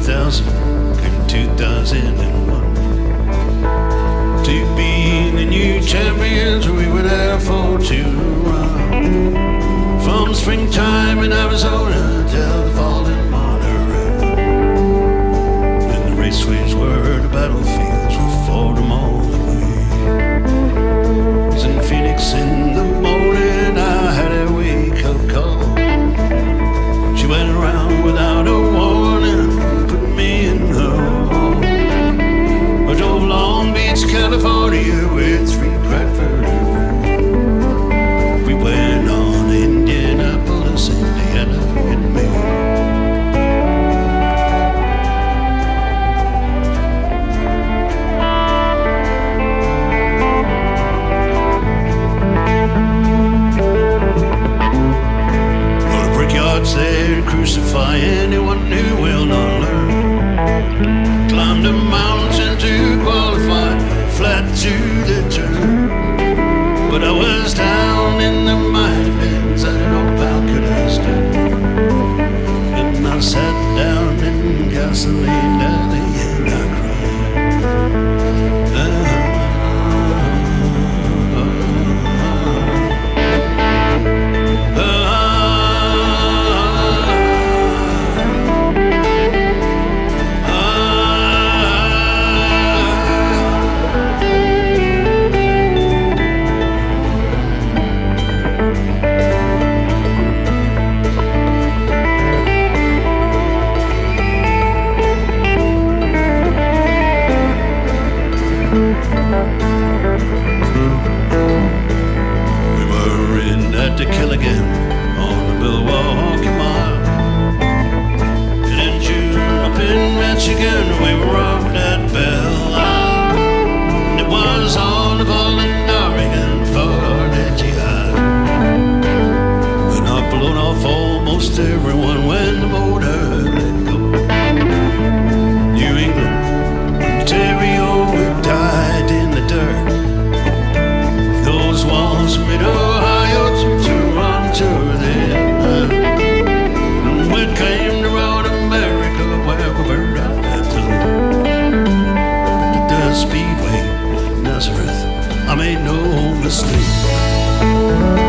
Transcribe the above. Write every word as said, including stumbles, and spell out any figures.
thousand and two thousand one. To be the new champions, we were there for two rounds. From springtime in Arizona till the fall in Monterey. And the raceways were the battlefields, we fought them all the way. Was in Phoenix in the morning, I had a wake-up call. She went around without a warning, put me in the hole. I drove Long Beach, California with three Cradford. We went on Indianapolis, Indiana with me. Well, the brickyards there to crucify anyone who will not learn. Climbed a mountain to qualify, flat to the turn. But I was down in the mine bins, I don't know how could I stand. And I sat down in gasoline alley and I cried. Uh-huh. We were in at the Killigan on the Milwaukee Mile. And in June up in Michigan we were robbed at Belle Isle. And it was all the Oregon for the jihad. And I've blown off almost everyone when the motor let go. New England, Ontario, we died in the dirt. Those walls made Ohio to Toronto then. And we came to road America where we burned out at the the Speedway, Nazareth, I made no mistake.